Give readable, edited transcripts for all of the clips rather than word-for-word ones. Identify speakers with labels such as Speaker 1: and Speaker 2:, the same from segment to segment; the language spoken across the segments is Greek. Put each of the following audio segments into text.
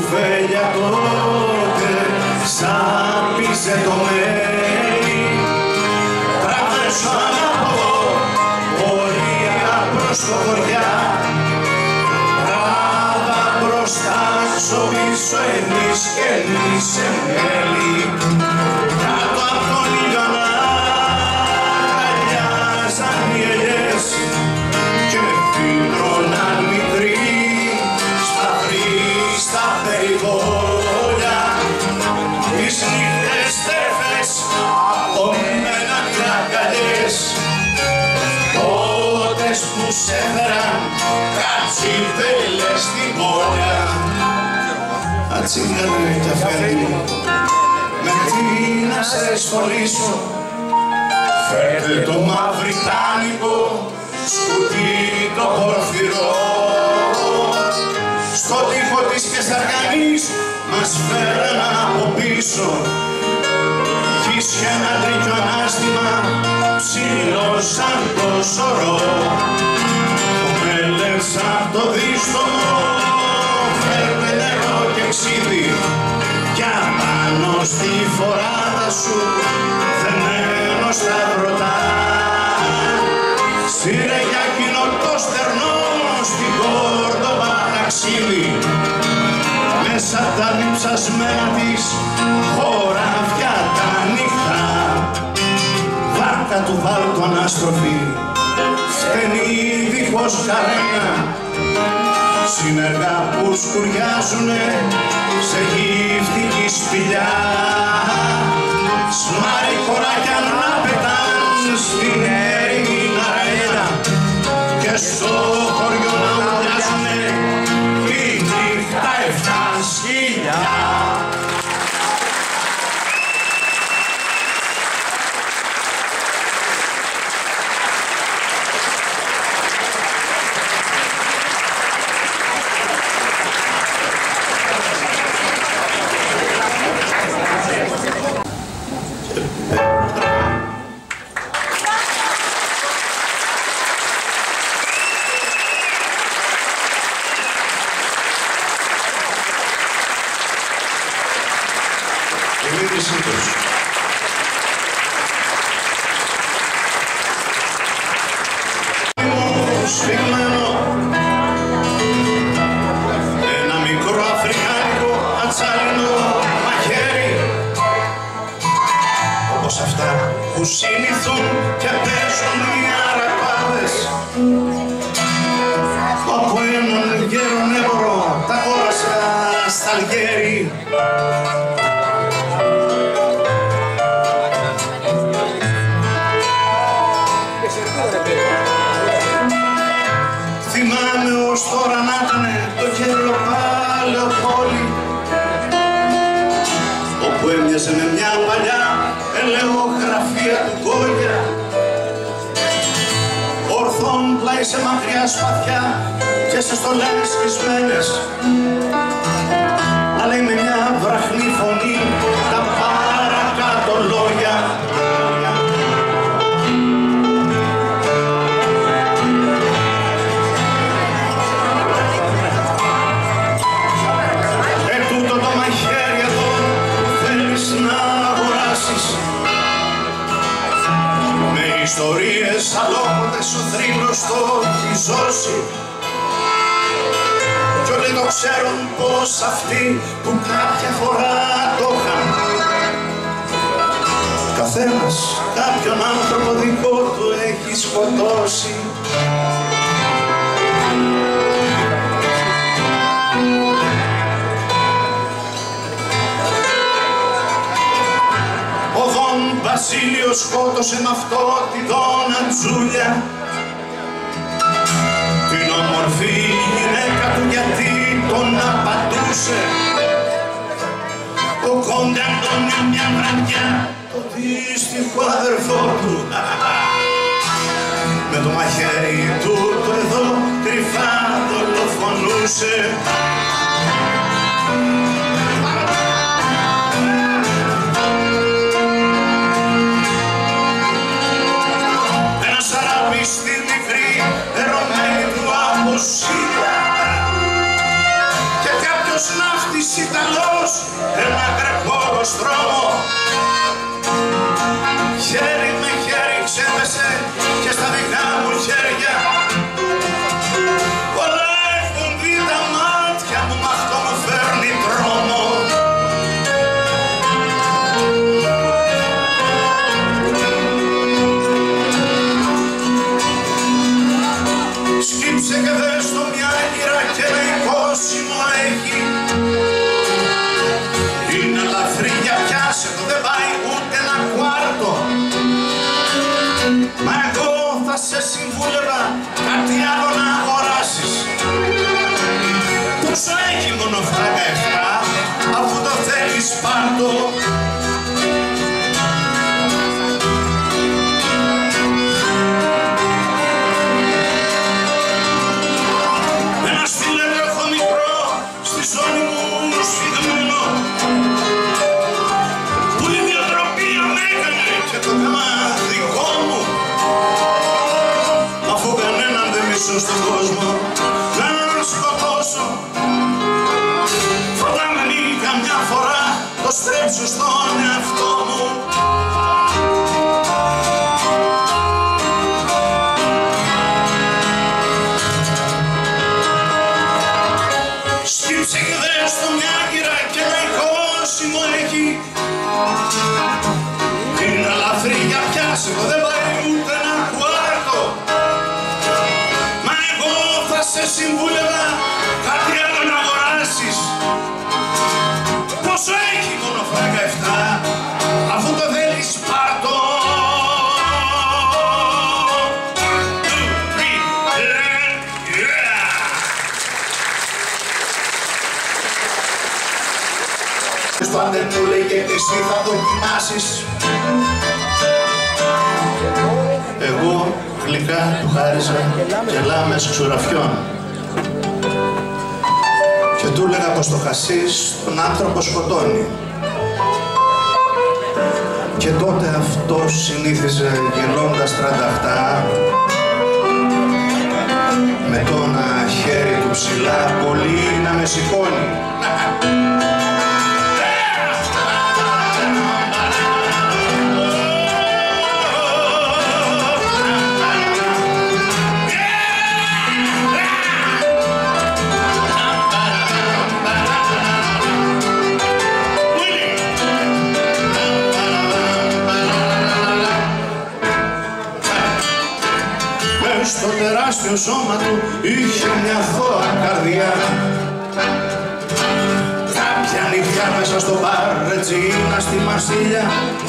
Speaker 1: κουφέλια τότε σάπιζε το μέλι. Τραβέσω ανάποδο πορεία προς το βοριά, τράβα μπροστά στο πίσω εμείς και εμείς σε μέλι. Κάτω απ' τον ήλιο αγκαλιάζαν οι ελιές και φύγρωναν μικροί σπαθροί στα περιβόλια. Τις νύχτες τέφες απομέναν οι αγκαλιές, τότες που σέφεραν κατσιβέλες στην πόλια. Ατσίγανε κι αφέντη μου, με τι να σε σχολήσω, φέρτε το μαυριτάνικο σκουτί το πορφυρό. Στο τοίχο της Κεσταργανής μας φέραν από πίσω κι ίσια ένα τρίκιο ανάστημα ψηλό σαν το σωρό. Το μέλες απ' το δίστομο φέρτε νερό και ξύδι κι απάνω στη φοράδα σου δεμένο στα βρωτά. Σύρε για κοινό το στερνό στην Κόρδοβα ταξίδι, μέσα απ' τα διψασμένα της χωράφια τα νύχτα. Βάρκα του βάλτου ανάστροφη, στενή δίχως καρένα, συνεργά που σκουριάζουνε σε γύφτικη σπηλιά. Σμάρι κοράκια να πετάν στην έρημη αρένα και στο χωριό να ουρλιάζουνε τη νύχτα 7 σκυλιά. Σφιγμένο ένα μικρό αφρικάνικο ατσάλινο μαχαίρι, όπως αυτά που συνηθούν και παίζουν οι αραπάδες. Από έναν γέρον έμπορο τα κόρασα στα Αλγέρι. Θυμάμαι ως τώρα να ήτανε το γέλο πάλαιο πόλη, όπου έμοιαζε με μια παλιά ελαιογραφία του Γκόγια, ορθόν πλάι σε μακριά σπαθιά και σε στολές σκισμένες, να λέει με μια βραχνή φωνή τα παρακάτω λόγια. Ιστορίες αλόποτε σου θρύλος το ζώσει κι όλοι το ξέρουν πως αυτοί που κάποια φορά το είχαν, καθένας κάποιον άνθρωπο δικό του έχει σκοτώσει. Βασίλειος σκότωσε μ' αυτό τη Δόνα Τζούλια, την όμορφη γυναίκα του, γιατί τον απατούσε. Ο Κόντε Αντώνιο μια βραδιά το δύστιχο αδερφό του με το μαχαίρι του το εδώ κρυφά δολοφονούσε. Και κάποιος ναύτης δρόμο. Χέρι με χέρι ξέπεσε και στα δικά μου χέρια πολλά έχουν δει τα μάτια μου, μ' αυτό μου φέρνει τρόμο. Σκύψε και δες το μια γύρα και ένα οικόσιμο έχει. Είναι λαφρύγια, πιάσε το, δεν πάει ούτε ένα κουάρτο. Μα εγώ θα σε συμβούλευα κάτι άλλο να αγοράσεις. Πόσο έχει μόνο φράγκα 7, αφού το θέλεις πάρτο. Ένα στυλέτο έχω μικρό στη ζώνη μου σφιγμένο, που η διατροπία με έκανε και το θέμα δικό μου. Αφού κανέναν δεν μισώ στον κόσμο να σκοτώσω, φοβάμαι καμιά φορά το στρέψω στον εαυτό μου. Σκύψε και δες το μια γύρα και ένα οικόσιμο έχει. Είναι λαφρύγια, πιάσε το, δεν πάει ούτε ένα κουάρτο. Μα εγώ θα σε συμβούλευα κάτι άλλο να αγοράσεις. Πόσο έχει μόνο φράγκα 7, αφού το θέλεις πάρτο. Στο αν δεν μου λέγεται εσύ θα δοκιμάσεις. Εγώ γλυκά του χάριζα κελάμες ξουραφιών και του έλεγα πως το χασίς τον άνθρωπο σκοτώνει. Και τότε αυτός συνήθιζε γελώντας τρανταχτά με το ένα χέρι του ψηλά πολύ να με σηκώνει. Στο τεράστιο σώμα του είχε μια θώα καρδιά. Κάποια νυχτιά μέσα στο μπαρ ρετσίνα στη Μαρσίλια,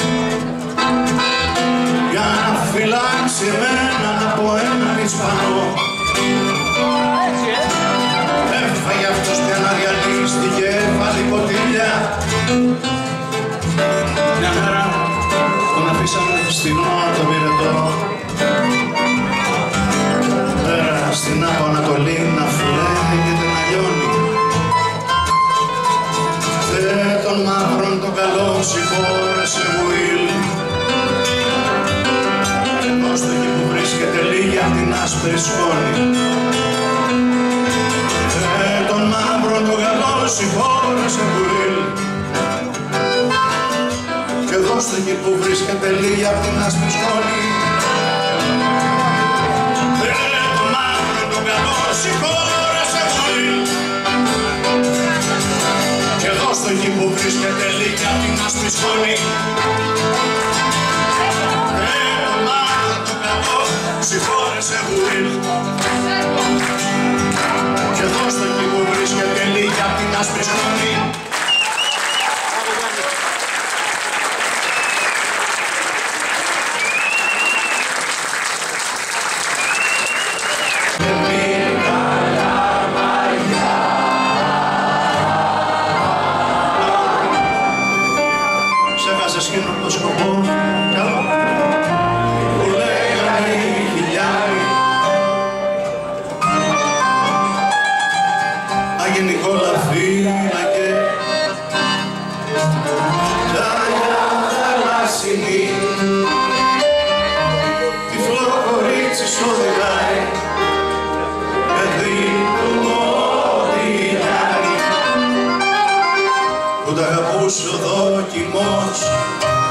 Speaker 1: για να φυλάξει εμένα από έναν Ισπανό. Έφαγε αυτός και αναδιαλύστηκε πάλι ποτήλια. Μια μέρα τον αφήσαμε στιγνό το πυρετό, στην από Ανατολή να φουλάει και δεν αλλιώνει. Θε τον μαύρον τον καλό συγχώρεσε Βουήλ, ενώ στο εκεί που βρίσκεται λίγη απ' την άσπρη σκόνη. Θε τον μαύρον τον καλό συγχώρεσε Βουήλ, και εδώ στο εκεί που βρίσκεται λίγη απ' την άσπρη σκόνη. Συγχώρεσε Βουήλ, και εδώ στο εκεί που βρίσκεται λίγη απ' την άσπρη σκόνη. Το μάτι το καλό συγχώρεσε Βουήλ, και εδώ στο εκεί που βρίσκεται λίγη απ' την άσπρη σκόνη. Σκύνω το σκοπό καλό που λέγανε οι χιλιάροι. Αγγε Νικόλα φύλακε δόκιμος